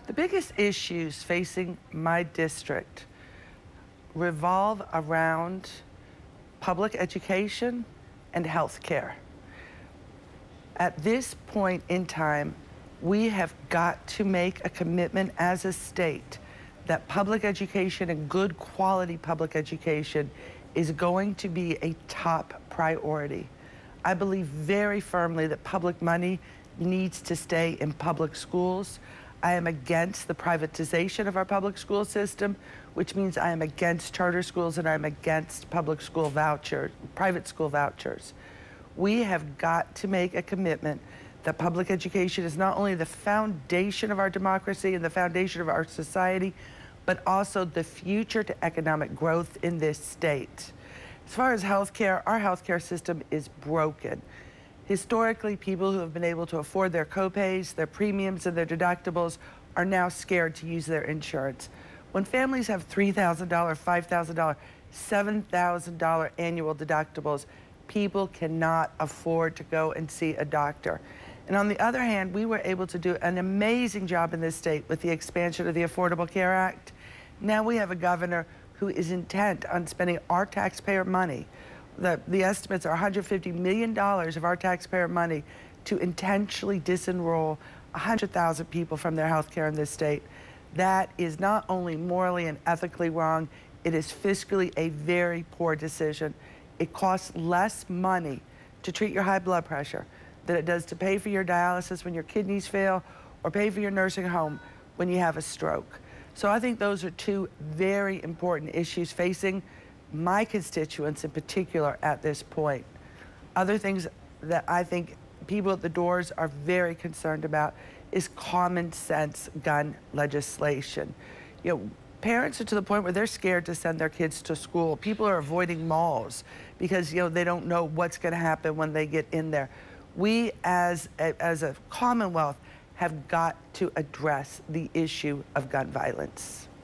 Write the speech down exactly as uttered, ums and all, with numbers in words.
The biggest issues facing my district revolve around public education and health care. At this point in time, we have got to make a commitment as a state that public education and good quality public education is going to be a top priority. I believe very firmly that public money needs to stay in public schools. I am against the privatization of our public school system, which means I am against charter schools and I'm against public school vouchers, private school vouchers. We have got to make a commitment that public education is not only the foundation of our democracy and the foundation of our society, but also the future to economic growth in this state. As far as healthcare, our healthcare system is broken. Historically, people who have been able to afford their copays, their premiums, and their deductibles are now scared to use their insurance. When families have three thousand dollars, five thousand dollars, seven thousand dollars annual deductibles, people cannot afford to go and see a doctor. And on the other hand, we were able to do an amazing job in this state with the expansion of the Affordable Care Act. Now we have a governor who is intent on spending our taxpayer money. The, the estimates are one hundred fifty million dollars of our taxpayer money to intentionally disenroll one hundred thousand people from their health care in this state. That is not only morally and ethically wrong, it is fiscally a very poor decision. It costs less money to treat your high blood pressure than it does to pay for your dialysis when your kidneys fail or pay for your nursing home when you have a stroke. So I think those are two very important issues facing my constituents in particular at this point. Other things that I think people at the doors are very concerned about is common sense gun legislation. You know, parents are to the point where they're scared to send their kids to school. People are avoiding malls because, you know, they don't know what's going to happen when they get in there. We as a, as a Commonwealth have got to address the issue of gun violence.